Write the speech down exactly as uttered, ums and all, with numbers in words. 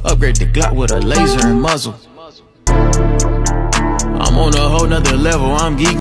Upgrade the Glock with a laser and muzzle. I'm on a whole nother level, I'm geeking.